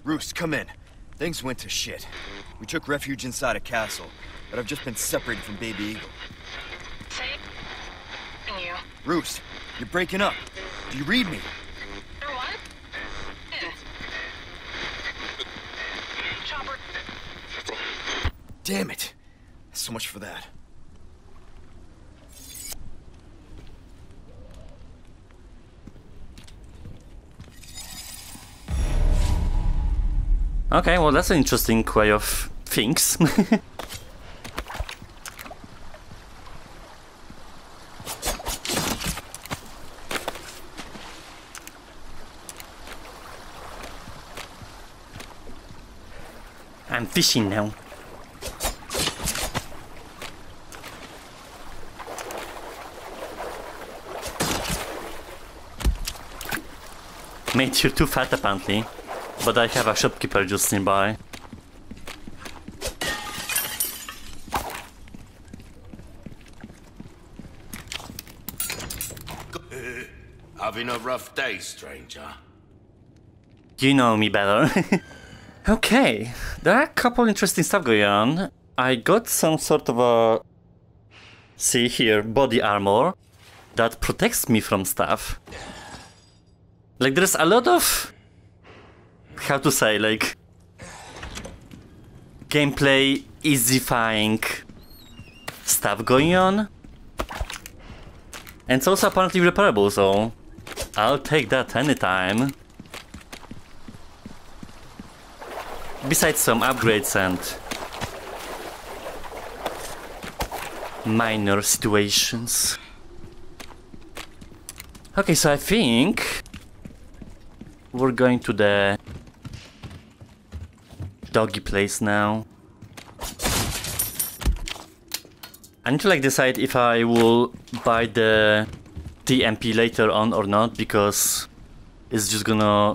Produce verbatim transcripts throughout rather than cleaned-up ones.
Roos, come in. Things went to shit. We took refuge inside a castle, but I've just been separated from Baby Eagle. Say you. Roos, you're breaking up. Do you read me? You're what? In. Chopper. Damn it. So much for that. Okay, well that's an interesting way of things. I'm fishing now. Mate, you're too fat apparently. But I have a shopkeeper just nearby. Having a rough day, stranger? You know me better. Okay, there are a couple interesting stuff going on. I got some sort of a... see here, body armor that protects me from stuff. Like there's a lot of... how to say, like... gameplay easifying stuff going on. And it's also apparently repairable, so I'll take that anytime. Besides some upgrades and minor situations. Okay, so I think we're going to the doggy place now. I need to like decide if I will buy the T M P later on or not, because it's just gonna...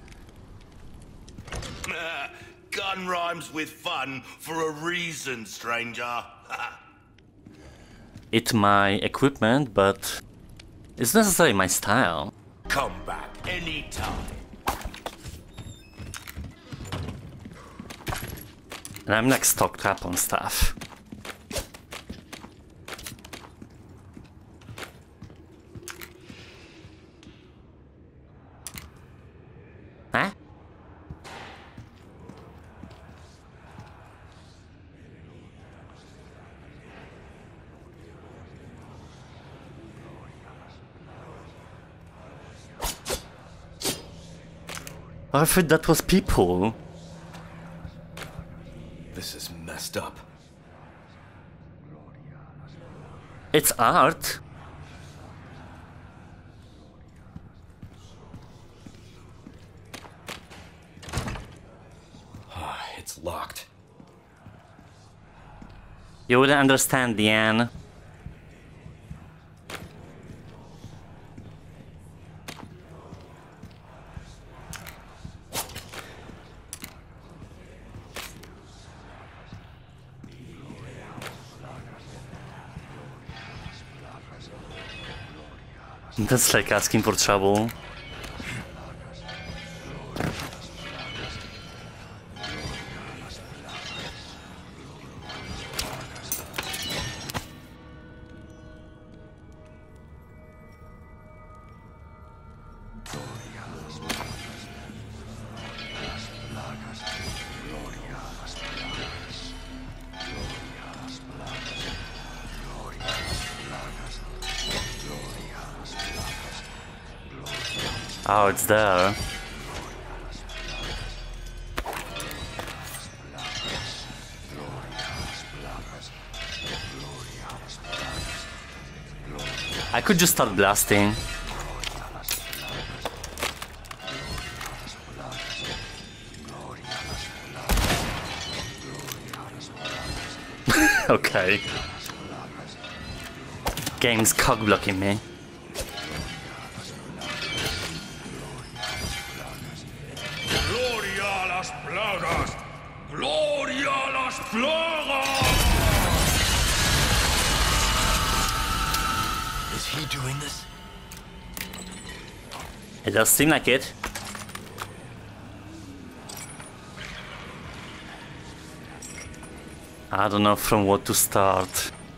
Gun rhymes with fun for a reason, stranger. It's my equipment, but it's not necessarily my style. Come back anytime. And I'm like stocked up on stuff. Huh? I thought that was people. This is messed up. It's art. It's locked. You wouldn't understand, Deanne. That's like asking for trouble. Oh, it's there. I could just start blasting. Okay. Game's cock blocking me. Is he doing this? It does seem like it. I don't know from what to start.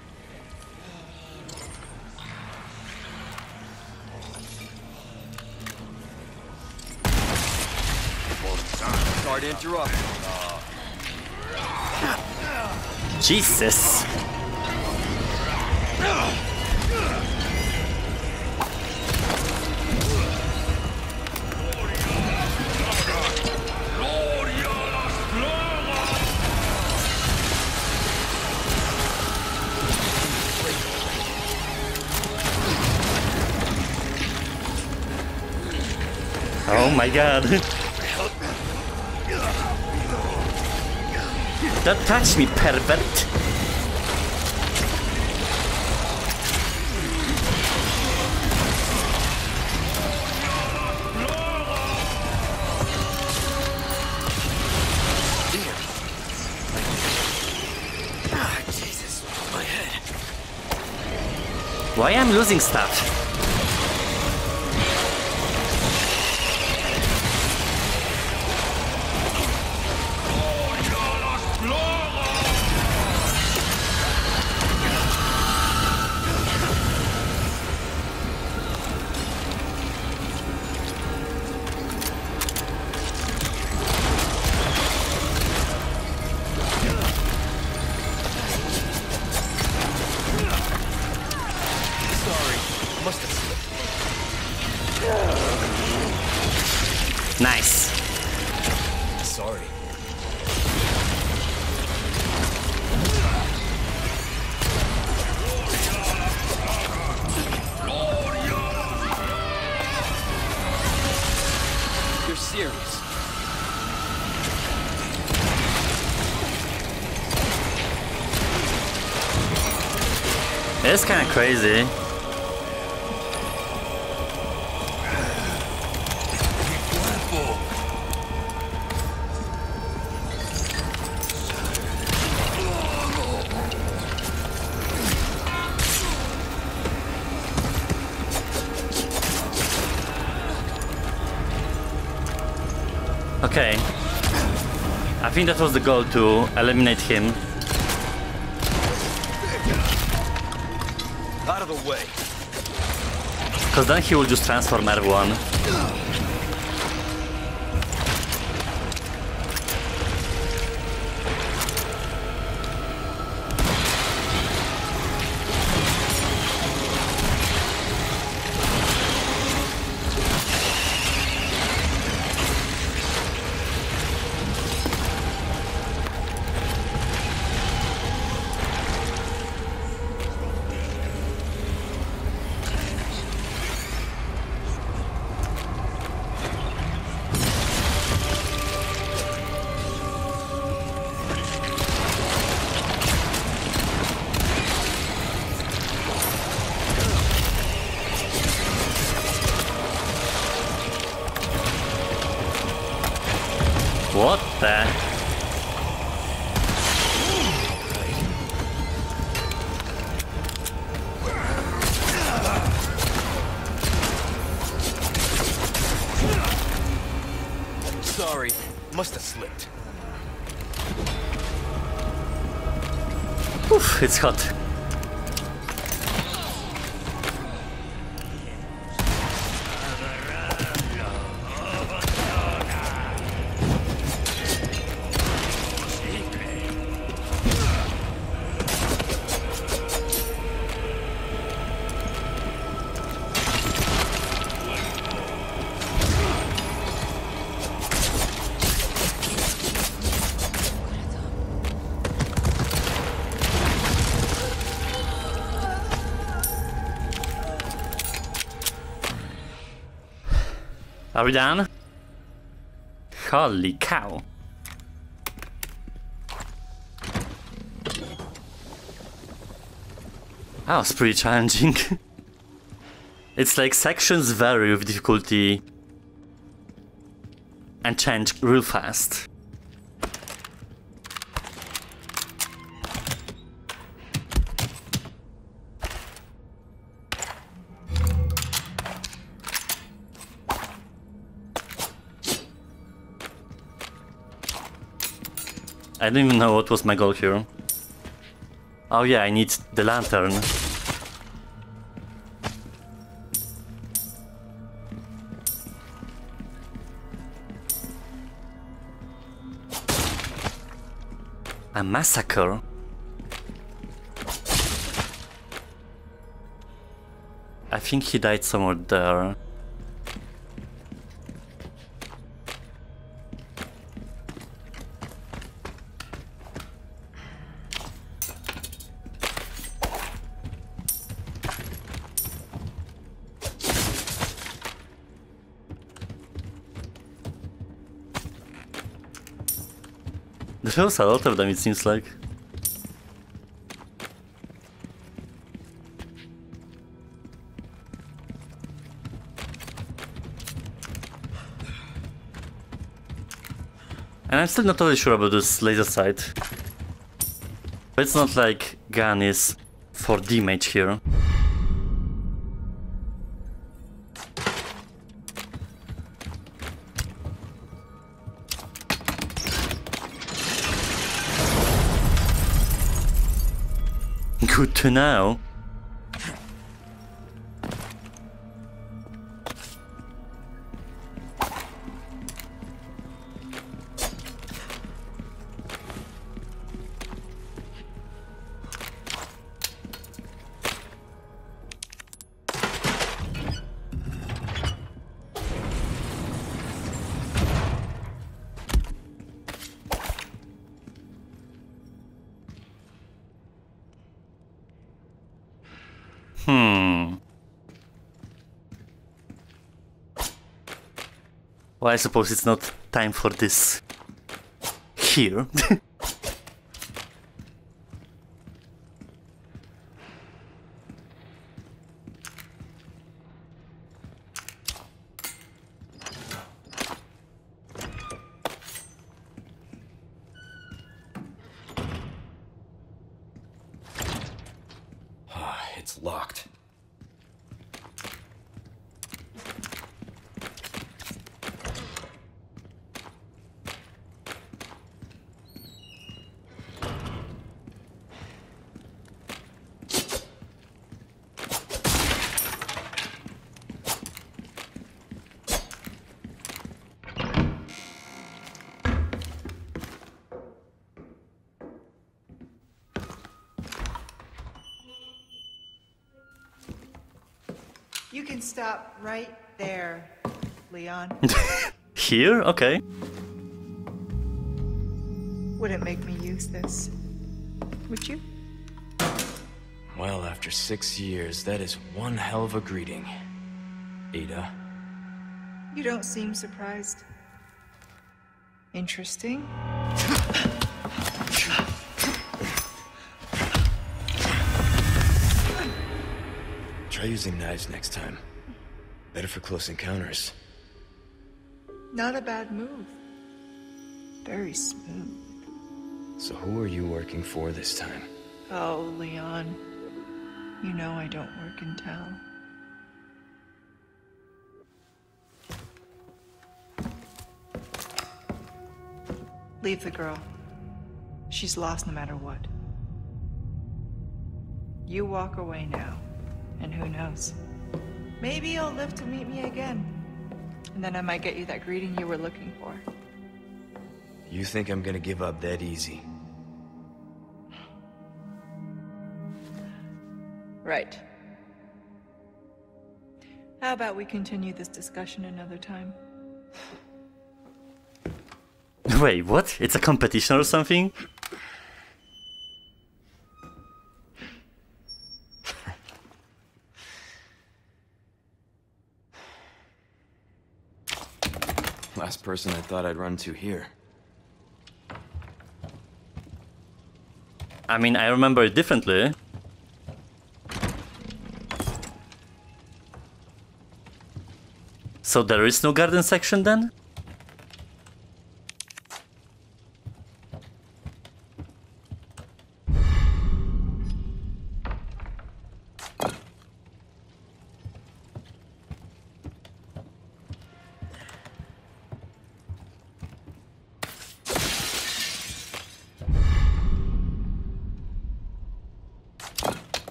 Sorry to interrupt. Jesus! Oh my god! Don't touch me, pervert! Ah, Jesus, my head. Why am I losing stuff? Must have slipped. Nice. Sorry. You're serious? It's kind of crazy. Okay. I think that was the goal, to eliminate him. Out of the way. Because then he will just transform everyone. What the? Sorry, must have slipped. Oof, it's hot. Are we done? Holy cow. That was pretty challenging. It's like sections vary with difficulty and change real fast. I don't even know what was my goal here. Oh yeah, I need the lantern. A massacre? I think he died somewhere there. There's a lot of them, it seems like. And I'm still not totally sure about this laser sight. But it's not like gun is four D mage here. Good to know. Hmm. Well, I suppose it's not time for this here. It's locked. You can stop right there, Leon. Here? Okay. Wouldn't make me use this, would you? Well, after six years, that is one hell of a greeting, Ada. You don't seem surprised. Interesting. Try using knives next time. Better for close encounters. Not a bad move. Very smooth. So who are you working for this time? Oh, Leon. You know I don't work in town. Leave the girl. She's lost no matter what. You walk away now, and who knows? Maybe you'll live to meet me again. And then I might get you that greeting you were looking for. You think I'm gonna give up that easy? Right. How about we continue this discussion another time? Wait, what? It's a competition or something? Last person I thought I'd run to here. I mean, I remember it differently. So there is no garden section then?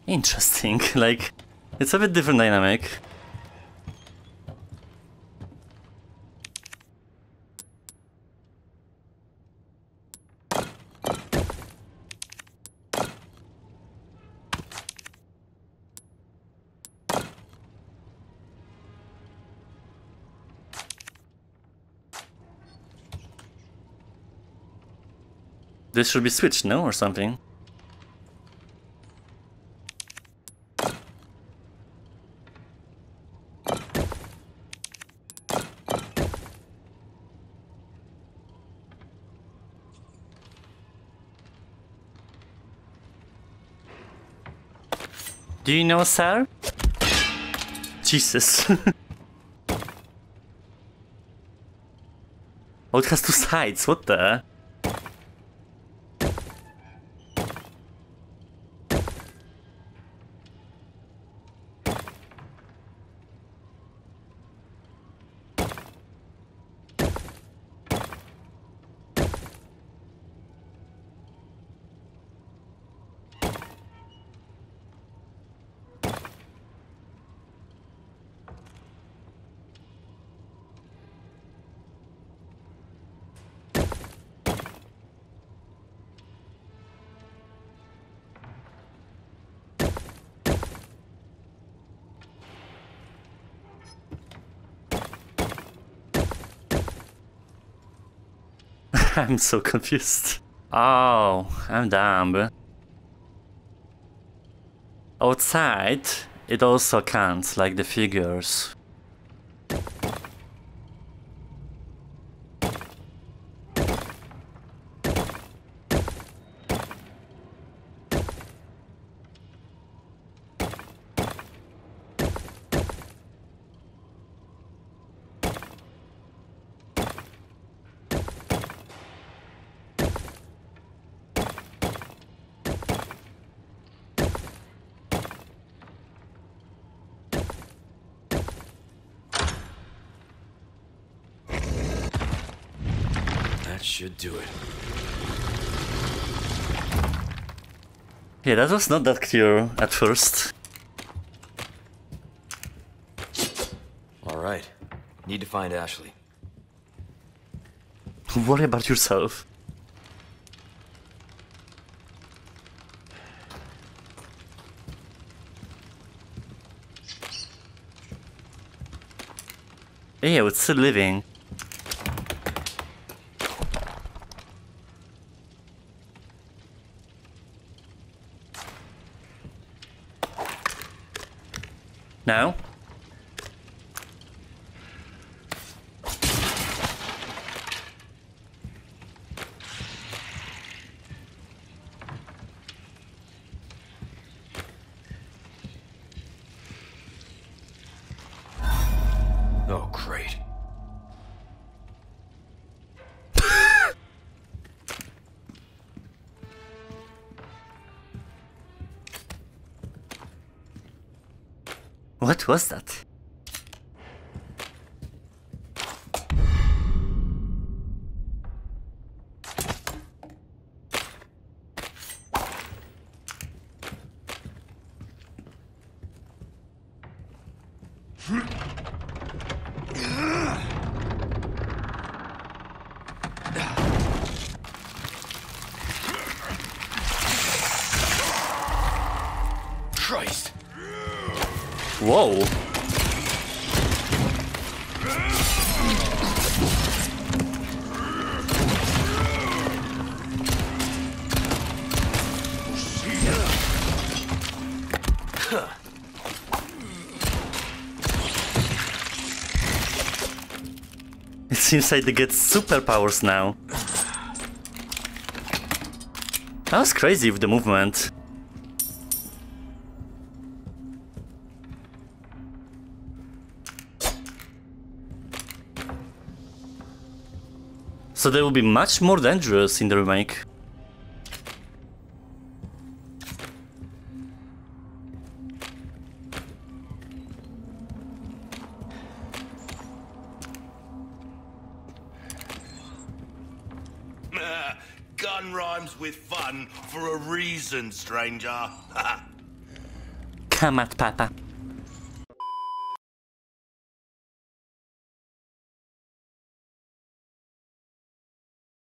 Interesting, like, it's a bit different dynamic. This should be switched, no? Or something. Do you know, sir? Jesus. Oh, it has two sides, what the? I'm so confused. Oh, I'm dumb. Outside, it also counts, like the figures. That should do it. Yeah, that was not that clear at first. All right. Need to find Ashley. Worry about yourself. Yeah, it's still living. Now? Oh, great. What was that? Christ. Whoa. It seems like they get superpowers now. That was crazy with the movement. So they will be much more dangerous in the remake. Gun rhymes with fun for a reason, stranger. Come at Papa.